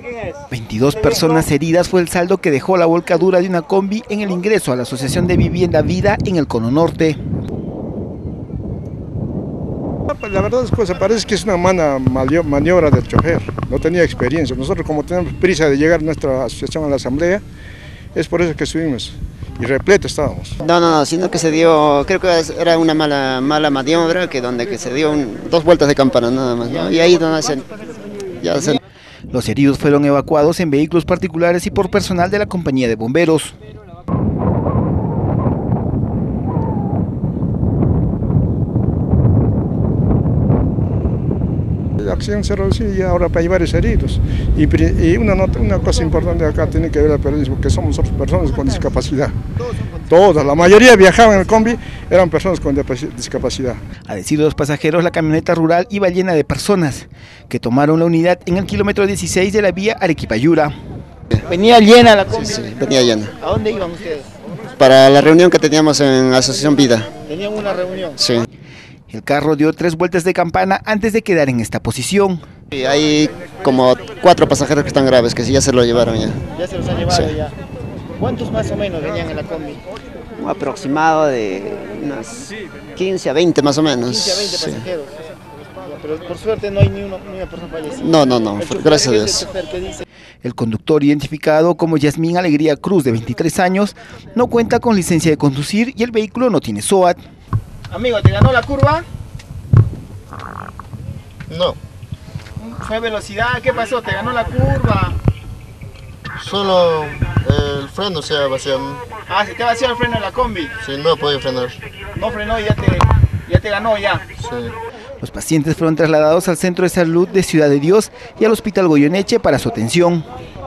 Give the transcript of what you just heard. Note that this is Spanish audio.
22 personas heridas fue el saldo que dejó la volcadura de una combi en el ingreso a la Asociación de Vivienda Vida en el Cono Norte. La verdad es que parece que es una mala maniobra del chofer, no tenía experiencia. Nosotros, como tenemos prisa de llegar a nuestra asociación a la asamblea, es por eso que subimos y repleto estábamos. No, sino que se dio, creo que era una mala maniobra que se dio dos vueltas de campana nada más, ¿no? Y ahí Los heridos fueron evacuados en vehículos particulares y por personal de la compañía de bomberos. La acción se redució y ahora hay varios heridos. Y una cosa importante acá tiene que ver el periodismo, que somos personas con discapacidad. Todas, la mayoría viajaban en el combi, eran personas con discapacidad. A decir de los pasajeros, la camioneta rural iba llena de personas que tomaron la unidad en el kilómetro 16 de la vía Arequipa-Yura. ¿Venía llena la combi? Sí, venía llena. ¿A dónde iban ustedes? Para la reunión que teníamos en Asociación Vida. ¿Tenían una reunión? Sí. El carro dio 3 vueltas de campana antes de quedar en esta posición. Y hay como 4 pasajeros que están graves, que sí ya se lo llevaron ya. ¿Ya se los han llevado ya? ¿Cuántos más o menos venían en la combi? Un aproximado de unas 15 a 20 más o menos. 15 a 20 pasajeros. Pero por suerte no hay ni una persona fallecida. No, gracias a Dios. El conductor, identificado como Yasmín Alegría Cruz, de 23 años, no cuenta con licencia de conducir y el vehículo no tiene SOAT. Amigo, ¿te ganó la curva? No. ¿Fue velocidad? ¿Qué pasó? ¿Te ganó la curva? Solo el freno se ha vaciado. Ah, ¿se te vació el freno de la combi? Sí, no he podido frenar. No frenó y ya te ganó ya. Sí. Los pacientes fueron trasladados al Centro de Salud de Ciudad de Dios y al Hospital Goyeneche para su atención.